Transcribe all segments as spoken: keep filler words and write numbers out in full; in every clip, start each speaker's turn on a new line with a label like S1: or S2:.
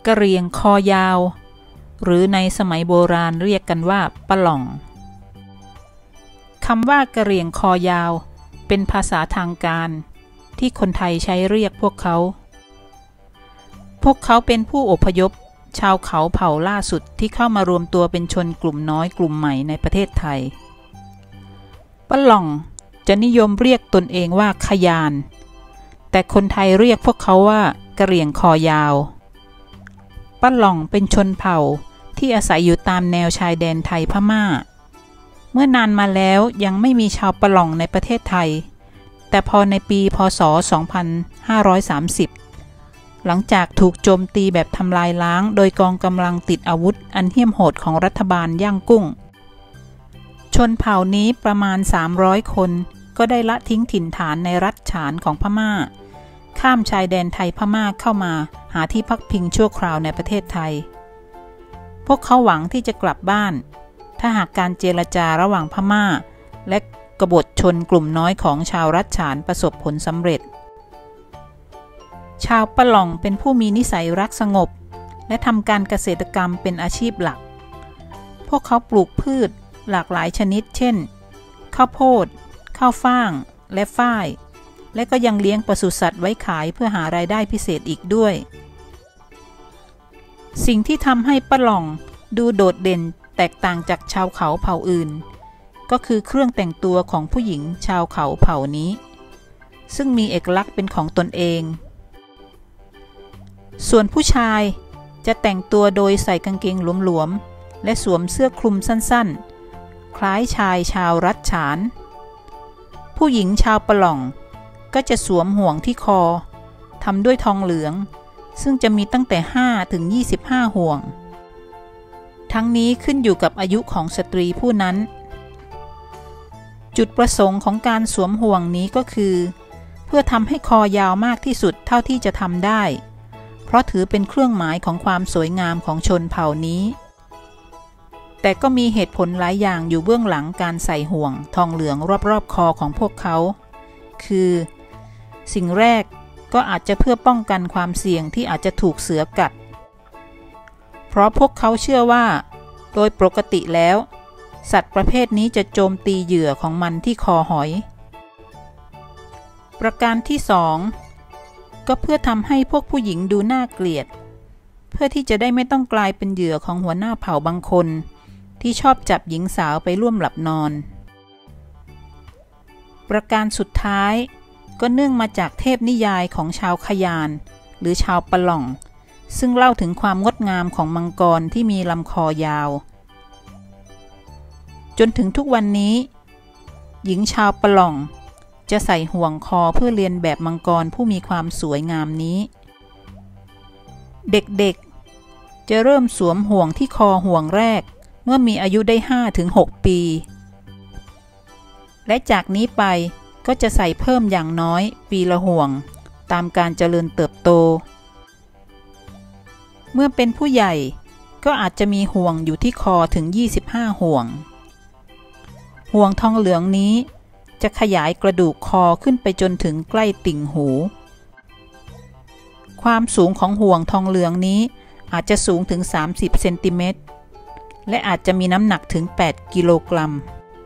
S1: กะเหรี่ยงคอยาวหรือในสมัยโบราณเรียกกันว่าปะหล่องคำว่ากะเหรี่ยงคอยาวเป็นภาษาทางการที่คนไทยใช้เรียกพวกเขาพวกเขาเป็นผู้อพยพชาวเขาเผ่าล่าสุดที่เข้ามารวมตัวเป็นชนกลุ่มน้อยกลุ่มใหม่ในประเทศไทยปะหล่องจะนิยมเรียกตนเองว่าขยานแต่คนไทยเรียกพวกเขาว่ากะเหรี่ยงคอยาวปะหล่องเป็นชนเผ่าที่อาศัยอยู่ตามแนวชายแดนไทยพม่าเมื่อนานมาแล้วยังไม่มีชาวปะหล่องในประเทศไทยแต่พอในปีพ.ศ. สองพันห้าร้อยสามสิบหลังจากถูกโจมตีแบบทำลายล้างโดยกองกำลังติดอาวุธอันเหี้ยมโหดของรัฐบาลย่างกุ้งชนเผ่านี้ประมาณสามร้อยคนก็ได้ละทิ้งถิ่นฐานในรัฐฉานของพม่าข้ามชายแดนไทยพม่าเข้ามาหาที่พักพิงชั่วคราวในประเทศไทยพวกเขาหวังที่จะกลับบ้านถ้าหากการเจรจาระหว่างพม่าและกบฏชนกลุ่มน้อยของชาวรัฐฉานประสบผลสำเร็จชาวปะหล่องเป็นผู้มีนิสัยรักสงบและทำการเกษตรกรรมเป็นอาชีพหลักพวกเขาปลูกพืชหลากหลายชนิดเช่นข้าวโพดข้าวฟ่างและฝ้ายและก็ยังเลี้ยงปศุสัตว์ไว้ขายเพื่อหารายได้พิเศษอีกด้วยสิ่งที่ทำให้ปะหล่องดูโดดเด่นแตกต่างจากชาวเขาเผ่าอื่นก็คือเครื่องแต่งตัวของผู้หญิงชาวเขาเผ่านี้ซึ่งมีเอกลักษณ์เป็นของตนเองส่วนผู้ชายจะแต่งตัวโดยใส่กางเกงหลวมๆและสวมเสื้อคลุมสั้นๆคล้ายชายชาวรัฐฉานผู้หญิงชาวปะหล่องก็จะสวมห่วงที่คอทำด้วยทองเหลืองซึ่งจะมีตั้งแต่ห้าถึงยี่สิบห้าห่วงทั้งนี้ขึ้นอยู่กับอายุของสตรีผู้นั้นจุดประสงค์ของการสวมห่วงนี้ก็คือเพื่อทำให้คอยาวมากที่สุดเท่าที่จะทำได้เพราะถือเป็นเครื่องหมายของความสวยงามของชนเผ่านี้แต่ก็มีเหตุผลหลายอย่างอยู่เบื้องหลังการใส่ห่วงทองเหลืองรอบๆคอของพวกเขาคือสิ่งแรกก็อาจจะเพื่อป้องกันความเสี่ยงที่อาจจะถูกเสือกัดเพราะพวกเขาเชื่อว่าโดยปกติแล้วสัตว์ประเภทนี้จะโจมตีเหยื่อของมันที่คอหอยประการที่สองก็เพื่อทำให้พวกผู้หญิงดูน่าเกลียดเพื่อที่จะได้ไม่ต้องกลายเป็นเหยื่อของหัวหน้าเผ่าบางคนที่ชอบจับหญิงสาวไปร่วมหลับนอนประการสุดท้ายก็เนื่องมาจากเทพนิยายของชาวขยานหรือชาวปะหล่องซึ่งเล่าถึงความงดงามของมังกรที่มีลำคอยาวจนถึงทุกวันนี้หญิงชาวปะหล่องจะใส่ห่วงคอเพื่อเลียนแบบมังกรผู้มีความสวยงามนี้เด็กๆจะเริ่มสวมห่วงที่คอห่วงแรกเมื่อมีอายุได้ ห้าถึงหก ปีและจากนี้ไปก็จะใส่เพิ่มอย่างน้อยปีละห่วงตามการเจริญเติบโตเมื่อเป็นผู้ใหญ่ก็อาจจะมีห่วงอยู่ที่คอถึงยี่สิบห้าห่วงห่วงทองเหลืองนี้จะขยายกระดูกคอขึ้นไปจนถึงใกล้ติ่งหูความสูงของห่วงทองเหลืองนี้อาจจะสูงถึงสามสิบเซนติเมตรและอาจจะมีน้ำหนักถึงแปดกิโลกรัม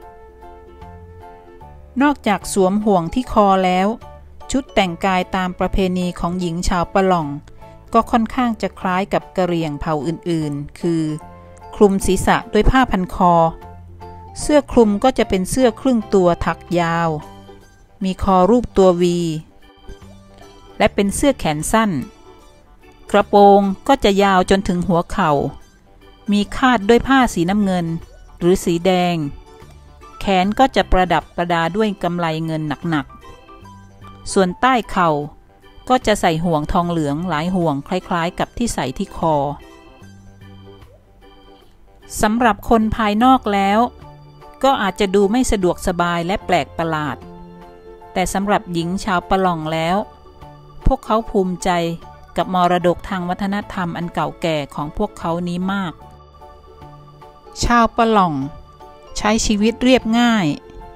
S1: นอกจากสวมห่วงที่คอแล้วชุดแต่งกายตามประเพณีของหญิงชาวปะหล่องก็ค่อนข้างจะคล้ายกับกะเหรี่ยงเผ่าอื่นๆคือคลุมศีรษะด้วยผ้าพันคอเสื้อคลุมก็จะเป็นเสื้อครึ่งตัวถักยาวมีคอรูปตัววีและเป็นเสื้อแขนสั้นกระโปรงก็จะยาวจนถึงหัวเข่ามีคาดด้วยผ้าสีน้ำเงินหรือสีแดงแขนก็จะประดับประดาด้วยกำไลเงินหนักๆส่วนใต้เข่าก็จะใส่ห่วงทองเหลืองหลายห่วงคล้ายๆกับที่ใส่ที่คอสำหรับคนภายนอกแล้วก็อาจจะดูไม่สะดวกสบายและแปลกประหลาดแต่สำหรับหญิงชาวปะหล่องแล้วพวกเขาภูมิใจกับมรดกทางวัฒนธรรมอันเก่าแก่ของพวกเขานี้มากชาวปะหล่องใช้ชีวิตเรียบง่าย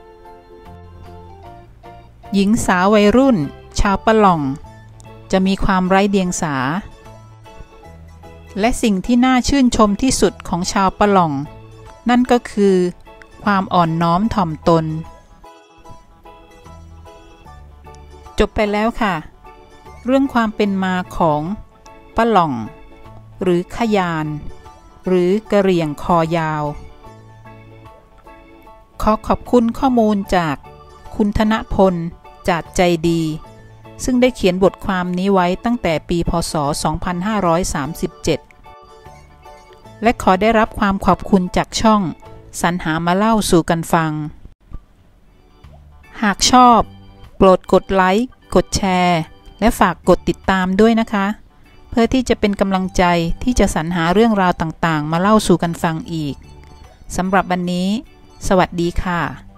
S1: หญิงสาววัยรุ่นชาวปะหล่องจะมีความไร้เดียงสาและสิ่งที่น่าชื่นชมที่สุดของชาวปะหล่องนั่นก็คือความอ่อนน้อมถ่อมตนจบไปแล้วค่ะเรื่องความเป็นมาของปะหล่องหรือขยานหรือกะเหรี่ยงคอยาวขอขอบคุณข้อมูลจากคุณธนพลจาดใจดีซึ่งได้เขียนบทความนี้ไว้ตั้งแต่ปีพ.ศ. สองพันห้าร้อยสามสิบเจ็ดและขอได้รับความขอบคุณจากช่องสรรหามาเล่าสู่กันฟังหากชอบโปรดกดไลค์กดแชร์และฝากกดติดตามด้วยนะคะเพื่อที่จะเป็นกำลังใจที่จะสรรหาเรื่องราวต่างๆมาเล่าสู่กันฟังอีกสำหรับวันนี้สวัสดีค่ะ